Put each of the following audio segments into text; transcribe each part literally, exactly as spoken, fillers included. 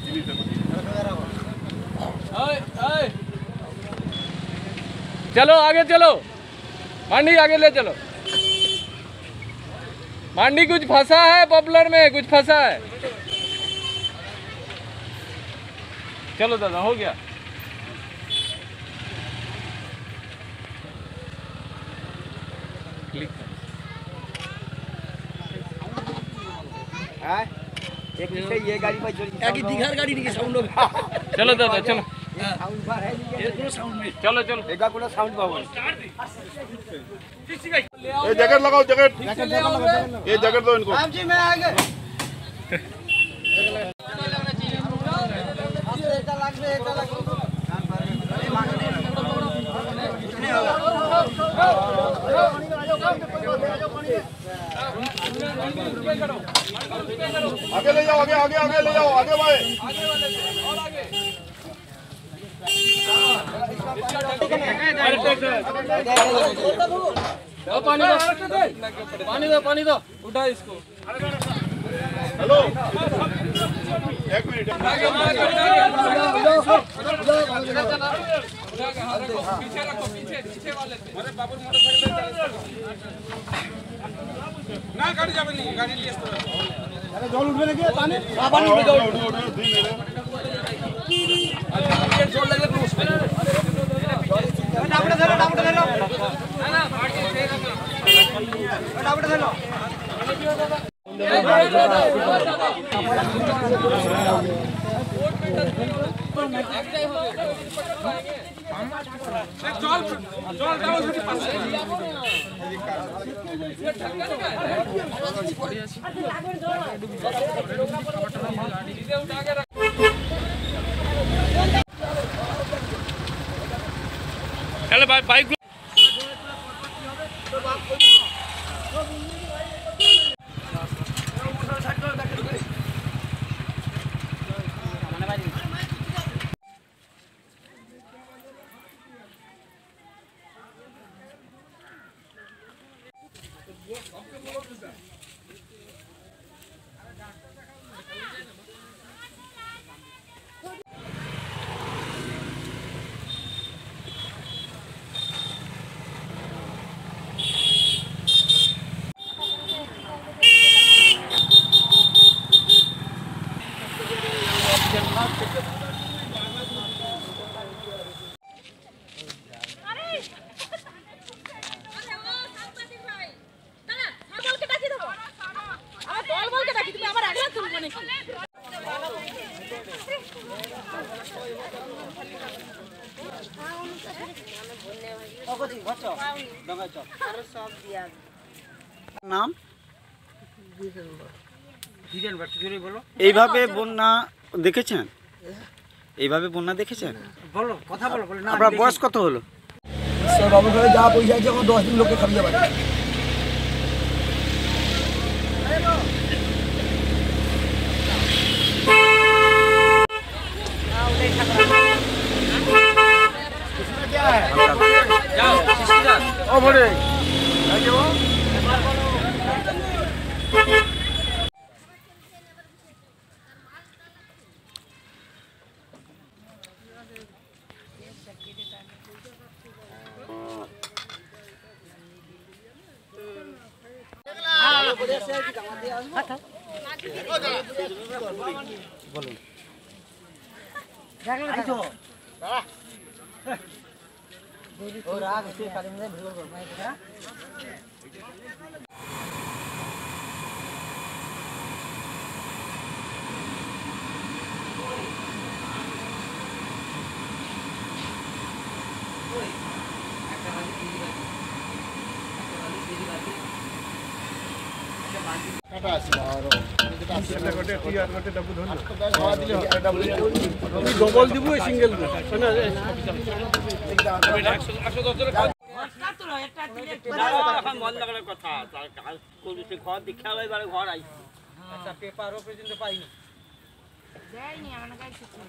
चलो आगे चलो, मांडी आगे ले चलो। मांडी कुछ फंसा है, पॉपुलर में कुछ फंसा है। चलो दादा हो गया। क्लिक हाँ एक ये गाड़ी में जोड़ी एक दिघार गाड़ी नहीं साउंड होगा। चलो दादा चलो साउंड बार है नहीं ये कोनो साउंड नहीं। चलो चलो एका कोनो साउंड बाबू ये जैकेट लगाओ, जैकेट ये जैकेट दो इनको। राम जी मैं आगे आगे ले जाओ, आगे आगे आगे ले जाओ, आगे भाई पानी दो पानी दो पानी दो उठा इसको। हेलो एक मिनट पीछे रखो, पीछे पीछे वाले अरे बाबू मोटरसाइकिल ना गाड़ी जाबे नहीं, गाड़ी लिए अरे जल उठबे ना के पानी पानी उठ जाओ। जोर लगले तो उस पे डाबड़े धरो डाबड़े धरो ना ना पार्टी से डाबड़े धरो चल चल डाउन से पास चल भाई बाइक নাম এইভাবে বন্যা দেখেছেন? এইভাবে বন্যা দেখেছেন? বলো কথা বলো বলো না। আপনার বয়স কত হলো? সে বাবু ঘরে যা পয়সা আছে ও দশ দিন লোকে খাইয়ে পারে। ओ बड़े বলুন। ও রাগ সে কালিম দে ভিডিও কর মাই দেখা টাটা আছে আর এটা আছে এটা গটে টি আর গটে ডাবু ধরলো খাওয়া দিলে ডাবু আমি ডবল দিব এই সিঙ্গেল দিব শোনা একশো দশ টাকা এখন মন লাগার কথা তার কোন সে ঘর দেখা হবে বারে ঘর আই আচ্ছা পেপারও পর্যন্ত পাইনি যায়নি আমার কাছে কিছু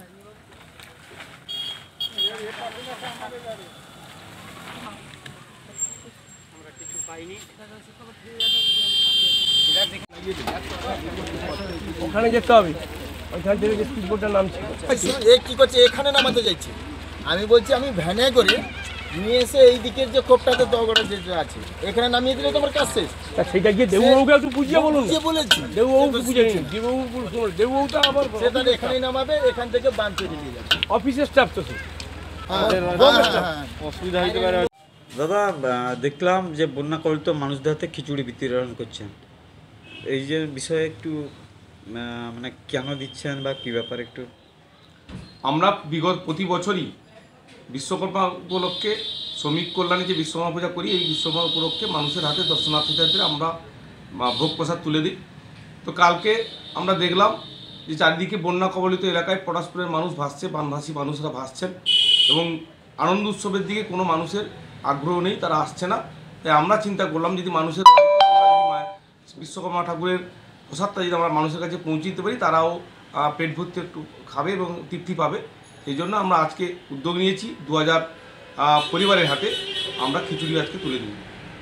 আমরা কিছু পাইনি। ওখানে যেতে হবে। ওইখান থেকে যে স্পিডবোটটা নামছে এ কি করছে এখানে নামাতে যাচ্ছে আমি বলছি আমি ভ্যানে করে নিয়ে এসে এই দিকের যে কোপটাতে দগড়া যে আছে এখানে নামিয়ে দিলে তোমার কাজ শেষ তা সেটা গিয়ে দেববাবুকে একটু বুঝিয়ে বলুন যে বলেছি দেববাবুকে বুঝিয়ে দেববাবু দেববাবুটা আবার সে তাহলে এখানেই নামাবে এখান থেকে বান চলে নিয়ে যাবে অফিসের স্টাফ তো সে হ্যাঁ, হ্যাঁ, হ্যাঁ। অসুবিধা হইতে পারে। দাদা আহ, দেখলাম যে বন্যা কবলিত মানুষদের হাতে খিচুড়ি বিতরণ করছেন এই যে বিষয়ে একটু আহ, মানে কেন দিচ্ছেন বা কী ব্যাপার একটু আমরা বিগত প্রতি বছরই বিশ্বকর্মা উপলক্ষে শ্রমিক কল্যাণে যে বিশ্বকর্মা পূজা করি এই বিশ্বকর্মা উপলক্ষে মানুষের হাতে দর্শনার্থীদের আমরা আহ, ভোগ প্রসাদ তুলে দিই। তো কালকে আমরা দেখলাম যে চারিদিকে বন্যা কবলিত এলাকায় পটাশপুরের মানুষ ভাসছে, বানভাসী মানুষরা ভাসছেন এবং আনন্দ উৎসবের দিকে কোনো মানুষের আগ্রহ নেই, তারা আসছে না। তাই আমরা চিন্তা করলাম যদি মানুষের বিশ্বকর্মা ঠাকুরের প্রসাদটা যদি আমরা মানুষের কাছে পৌঁছে দিতে পারি তারাও আহ, পেট ভর্তি একটু খাবে এবং তৃপ্তি পাবে। সেই জন্য আমরা আজকে উদ্যোগ নিয়েছি দু হাজার পরিবারের হাতে আমরা খিচুড়ি আজকে তুলে দেব।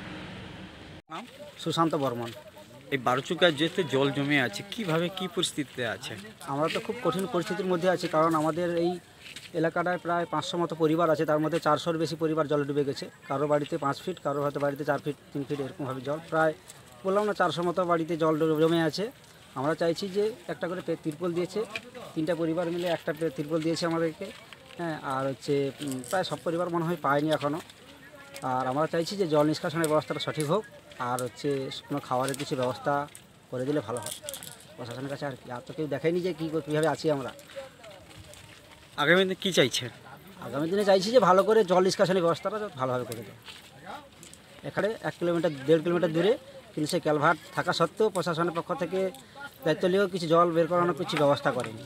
সুশান্ত বর্মন। এই বারোচুকায় যেতে জল জমে আছে কিভাবে কি পরিস্থিতিতে আছে? আমরা তো খুব কঠিন পরিস্থিতির মধ্যে আছি, কারণ আমাদের এই এলাকাটায় প্রায় পাঁচশো মতো পরিবার আছে, তার মধ্যে চারশোর বেশি পরিবার জলে ডুবে গেছে। কারো বাড়িতে পাঁচ ফিট, কারো হয়তো বাড়িতে চার ফিট, তিন ফিট এরকমভাবে জল, প্রায় বললাম না চারশো মতো বাড়িতে জল জমে আছে। আমরা চাইছি যে একটা করে তিরপল দিয়েছে, তিনটা পরিবার মিলে একটা তিরপল দিয়েছে আমাদেরকে, হ্যাঁ। আর হচ্ছে প্রায় সব পরিবার মনে হয় পায়নি এখনও। আর আমরা চাইছি যে জল নিষ্কাশনের ব্যবস্থাটা সঠিক হোক, আর হচ্ছে কোনো খাবারের কিছু ব্যবস্থা করে দিলে ভালো হয় প্রশাসনের কাছে। আর কি আর তো কেউ দেখায়নি যে কী কীভাবে আছি আমরা। আগামী দিনে কী চাইছেন? আগামী দিনে চাইছি যে ভালো করে জল নিষ্কাশনের ব্যবস্থাটা ভালোভাবে করে দেয়। এখানে এক কিলোমিটার দেড় কিলোমিটার দূরে, কিন্তু সেই ক্যালভার্ট থাকা সত্ত্বেও প্রশাসনের পক্ষ থেকে দায়িত্ব নিয়েও কিছু জল বের করানোর কিছু ব্যবস্থা করেনি।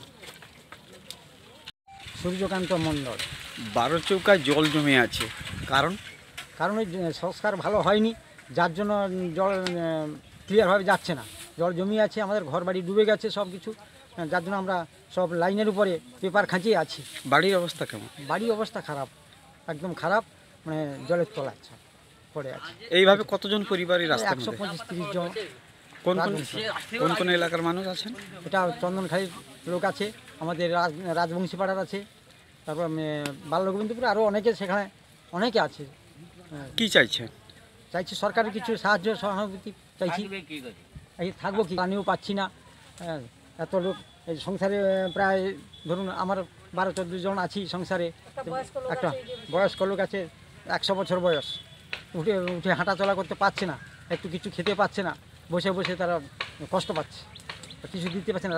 সূর্যকান্ত মণ্ডল। বারোচৌকায় জল জমে আছে কারণ কারণ ওই সংস্কার ভালো হয়নি, যার জন্য জল ক্লিয়ারভাবে যাচ্ছে না। জল জমিয়ে আছে, আমাদের ঘর বাড়ি ডুবে গেছে সব কিছু, যার জন্য আমরা সব লাইনের উপরে পেপার খাঁচিয়ে আছি। বাড়ির অবস্থা কেমন? বাড়ির অবস্থা খারাপ, একদম খারাপ, মানে জলের তলায় পড়ে আছে। এইভাবে কতজন পরিবারের রাস্তা? একশো পঁচিশ তিরিশ জন। কোন কোন কোন কোন এলাকার মানুষ আছেন? এটা চন্দনখালির লোক আছে, আমাদের রাজ রাজবংশী পাড়ার আছে, তারপর বাল্যগোবিন্দপুরে আরও অনেকে, সেখানে অনেকে আছে। কি চাইছেন? চাইছি সরকারের কিছু সাহায্য সহানুভূতি চাইছি। এই থাকবো কি, পানিও পাচ্ছি না, হ্যাঁ। এত লোক এই সংসারে প্রায় ধরুন আমার বারো চোদ্দো জন আছি সংসারে। একটা বয়স্ক লোক আছে, একশো বছর বয়স, উঠে উঠে হাঁটাচলা করতে পারছে না, একটু কিছু খেতে পাচ্ছে না, বসে বসে তারা কষ্ট পাচ্ছে, কিছু দিতে পারছে না।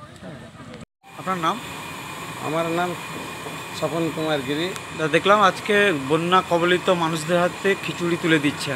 আপনার নাম? আমার নাম স্বপন কুমার গিরি। দেখলাম আজকে বন্যা কবলিত মানুষদের হাতে খিচুড়ি তুলে দিচ্ছেন।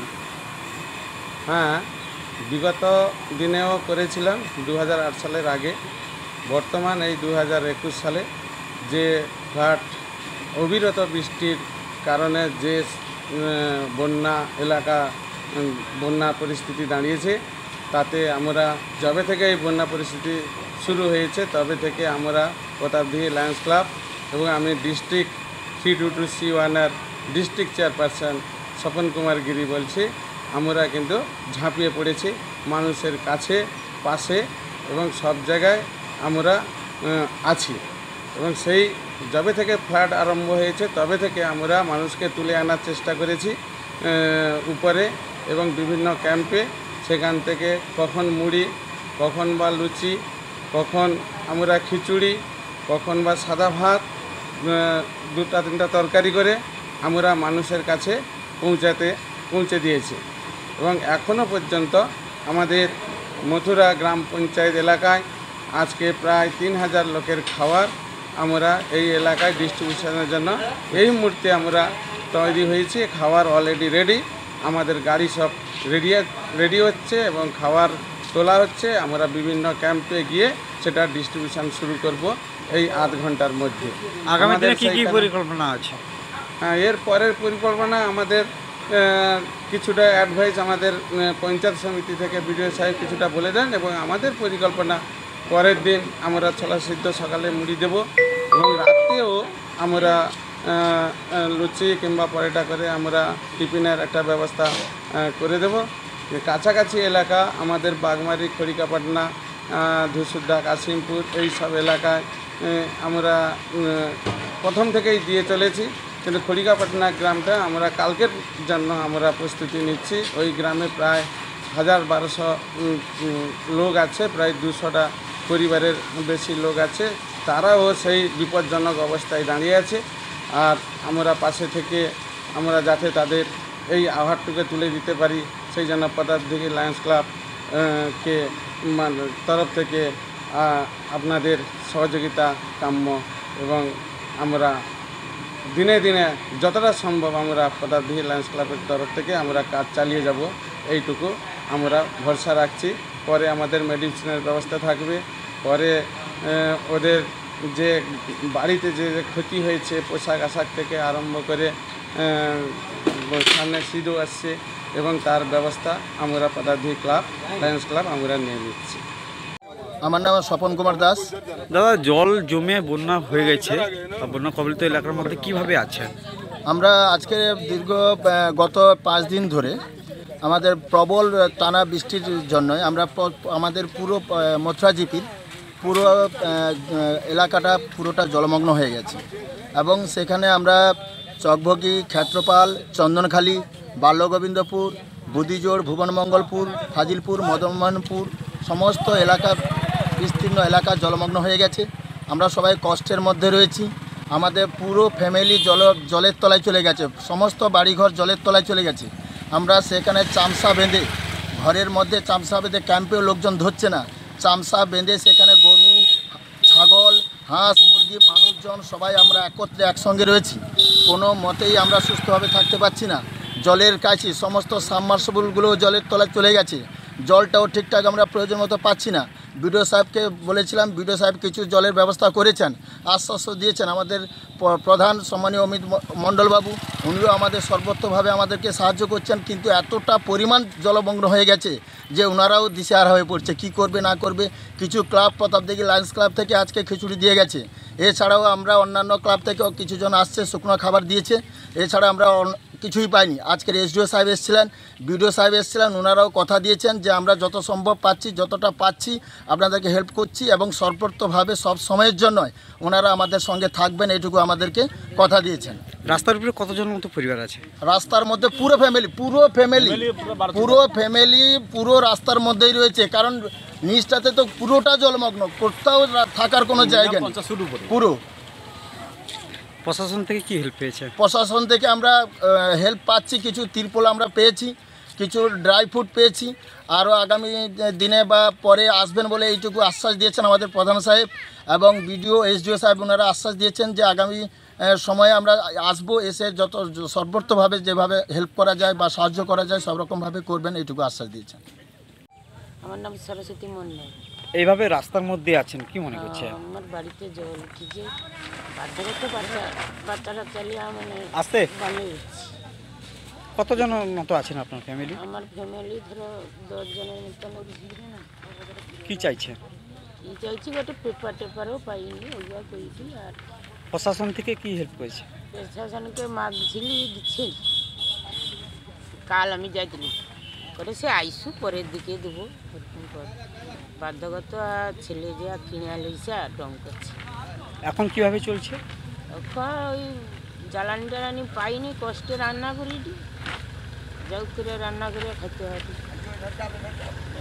হ্যাঁ, বিগত দিনেও করেছিলাম দু হাজার আট সালের আগে। বর্তমান এই দু হাজার একুশ সালে যে ফ্লাড অবিরত বৃষ্টির কারণে যে বন্যা এলাকা বন্যা পরিস্থিতি দাঁড়িয়েছে, তাতে আমরা যবে থেকে এই বন্যা পরিস্থিতি শুরু হয়েছে তবে থেকে আমরা প্রতাপদিঘি লায়ন্স ক্লাব এবং আমি district three two two C ওয়ানের ডিস্ট্রিক্ট চেয়ারপারসন স্বপন কুমার গিরি বলছি, আমরা কিন্তু ঝাঁপিয়ে পড়েছি মানুষের কাছে, পাশে এবং সব জায়গায় আমরা আছি। এবং সেই যবে থেকে ফ্লাড আরম্ভ হয়েছে তবে থেকে আমরা মানুষকে তুলে আনার চেষ্টা করেছি উপরে এবং বিভিন্ন ক্যাম্পে। সেখান থেকে কখন মুড়ি, কখন বা লুচি, কখন আমরা খিচুড়ি, কখন বা সাদা ভাত, দুটা তিনটা তরকারি করে আমরা মানুষের কাছে পৌঁছাতে পৌঁছে দিয়েছি। এবং এখনও পর্যন্ত আমাদের মথুরা গ্রাম পঞ্চায়েত এলাকায় আজকে প্রায় তিন হাজার লোকের খাবার আমরা এই এলাকায় ডিস্ট্রিবিউশনের জন্য এই মুহূর্তে আমরা তৈরি হয়েছি। খাবার অলরেডি রেডি, আমাদের গাড়ি সব রেডি রেডি হচ্ছে এবং খাবার তোলা হচ্ছে। আমরা বিভিন্ন ক্যাম্পে গিয়ে সেটা ডিস্ট্রিবিউশন শুরু করব এই আধ ঘন্টার মধ্যে। আগামী দিনে কী কী পরিকল্পনা আছে? হ্যাঁ, এর পরের পরিকল্পনা আমাদের কিছুটা অ্যাডভাইস আমাদের পঞ্চায়েত সমিতি থেকে বিডিও সাহেব কিছুটা বলে দেন এবং আমাদের পরিকল্পনা পরের দিন আমরা ছোলা সিদ্ধ সকালে মুড়ি দেব এবং রাত্রেও আমরা লুচি কিংবা পরোটা করে আমরা টিফিনের একটা ব্যবস্থা করে দেব। কাছাকাছি এলাকা আমাদের বাগমারি, খড়িকাপাটনা, ধুসুদ্দা, কাশিমপুর এই সব এলাকায় এ, আমরা উম, প্রথম থেকেই দিয়ে চলেছি। কিন্তু খড়িকাপাটনা গ্রামটা আমরা কালকের জন্য আমরা প্রস্তুতি নিচ্ছি। ওই গ্রামে প্রায় হাজার বারোশো উম, উম, লোক আছে, প্রায় দুশোটা পরিবারের বেশি লোক আছে। তারাও সেই বিপজ্জনক অবস্থায় দাঁড়িয়ে আছে। আর আমরা পাশে থেকে আমরা যাতে তাদের এই আহ্বানটুকু তুলে দিতে পারি, সেই জন্য পদার্থদিঘি লায়ন্স ক্লাব আহ, কে মানে তরফ থেকে আহ, আপনাদের সহযোগিতা কাম্য এবং আমরা দিনে দিনে যতটা সম্ভব আমরা পদার্থদিঘি লায়ন্স ক্লাবের তরফ থেকে আমরা কাজ চালিয়ে যাব, এইটুকু আমরা ভরসা রাখছি। পরে আমাদের মেডিসিনের ব্যবস্থা থাকবে। পরে আহ, ওদের যে বাড়িতে যে যে ক্ষতি হয়েছে পোশাক আশাক থেকে আরম্ভ করে আহ, সামনে সিঁদুর আসছে এবং তার ব্যবস্থা আমরা পদার্থদিঘি ক্লাব লায়ন্স ক্লাব আমরা নিয়ে নিচ্ছি। আমার নাম স্বপন কুমার দাস। দাদা, জল জমে বন্যা হয়ে গেছে, বন্যা কবলিত এলাকার মধ্যে কিভাবে আছেন? আমরা আজকে দীর্ঘ আহ, গত পাঁচ দিন ধরে আমাদের প্রবল টানা বৃষ্টির জন্য আমরা প- আমাদের পুরো আহ, মথুরাজিপির পুরো আহ, এলাকাটা পুরোটা জলমগ্ন হয়ে গেছে এবং সেখানে আমরা চকভগি, ক্ষেত্রপাল, চন্দনখালি, বাল্যগোবিন্দপুর, বুদিজোড়, ভুবনমঙ্গলপুর, ফাজিলপুর, মদনমোহনপুর সমস্ত এলাকা বিস্তীর্ণ এলাকা জলমগ্ন হয়ে গেছে। আমরা সবাই কষ্টের মধ্যে রয়েছি। আমাদের পুরো ফ্যামিলি জল জলের তলায় চলে গেছে, সমস্ত বাড়িঘর জলের তলায় চলে গেছে। আমরা সেখানে চামচা বেঁধে ঘরের মধ্যে চামচা বেঁধে ক্যাম্পেও লোকজন ধরছে না, চামচা বেঁধে সেখানে গরু, ছাগল, হাঁস, মুরগি, মানুষজন সবাই আমরা একত্রে একসঙ্গে রয়েছি। কোনো মতেই আমরা সুস্থভাবে থাকতে পারছি না। জলের কাছে সমস্ত সাবমার্সিবলগুলো জলের তলায় চলে গেছে। জলটাও ঠিকঠাক আমরা প্রয়োজন মতো পাচ্ছি না। বিডিও সাহেবকে বলেছিলাম, বিডিও সাহেব কিছু জলের ব্যবস্থা করেছেন, আশ্বাসও দিয়েছেন। আমাদের প- প্রধান সম্মানীয় অমিত ম- মণ্ডলবাবু উনিও আমাদের সর্বত্রভাবে আমাদেরকে সাহায্য করছেন, কিন্তু এতটা পরিমাণ জলমগ্ন হয়ে গেছে যে ওনারাও দিশেহারা হয়ে পড়ছে, কি করবে না করবে। কিছু ক্লাব প্রতাপদিঘি লায়ন্স ক্লাব থেকে আজকে খিচুড়ি দিয়ে গেছে। এছাড়াও আমরা অন্যান্য ক্লাব থেকেও কিছুজন আসছে, শুকনো খাবার দিয়েছে। এছাড়া আমরা অন- কিছুই পাইনি। আজকের এসডিও সাহেব এসেছিলেন, বিডিও সাহেব এসেছিলেন, ওনারাও কথা দিয়েছেন যে আমরা যত সম্ভব পাচ্ছি, যতটা পাচ্ছি আপনাদেরকে হেল্প করছি এবং সর্বত্রভাবে সব সময়ের জন্য ওনারা আমাদের সঙ্গে থাকবেন, এইটুকু আমাদেরকে কথা দিয়েছেন। রাস্তার উপরে কতজন মতো পরিবার আছে? রাস্তার মধ্যে পুরো ফ্যামিলি পুরো ফ্যামিলি পুরো ফ্যামিলি পুরো রাস্তার মধ্যেই রয়েছে, কারণ নিচটাতে তো পুরোটা জলমগ্ন, কোথাও রা- থাকার কোনো জায়গা নেই পুরো। প্রশাসন থেকে কি হেল্প পেয়েছে? প্রশাসন থেকে আমরা হেল্প পাচ্ছি, কিছু তিরপল আমরা পেয়েছি, কিছু ড্রাই ফ্রুট পেয়েছি। আরও আগামী দিনে বা পরে আসবেন বলে এইটুকু আশ্বাস দিয়েছেন আমাদের প্রধান সাহেব এবং বিডিও এসডিও সাহেব, ওনারা আশ্বাস দিয়েছেন যে আগামী আহ, সময়ে আমরা আসবো, এসে যত সর্বত্রভাবে যেভাবে হেল্প করা যায় বা সাহায্য করা যায় সব রকমভাবে করবেন, এইটুকু আশ্বাস দিয়েছেন। আমার নাম সরস্বতী মন্ডল। এইভাবে রাস্তার মধ্যে আছেন, কি মনে করছে? আমার বাড়িতে জল উঠেছে, বাচ্চারা তো বাচ্চা বাচ্চারা চালিয়ে মানে আসতে বানিয়ে উঠছে। কতজন মতো আছেন আপনার ফ্যামিলি? আমার ফ্যামিলি ধরো দশ জনের মতন হবে না। কি চাইছে? কি চাইছি একটা পেপার টেপারও পাইনি, ওইগুলো করেছি। আর প্রশাসন থেকে কি হেল্প করেছে? প্রশাসনকে মাগছিলি দিচ্ছে, কাল আমি যাইছিলি করে সে আইসু পরের দিকে দেবো এরকম করে বাধ্যগত। আর ছেলে যে কিনে লইছে আর ডং করছে। এখন কিভাবে চলছে? এখন ওই জ্বালানি টালানি পাইনি, কষ্টে রান্না করি, যাও করে রান্না করে খেতে হয়।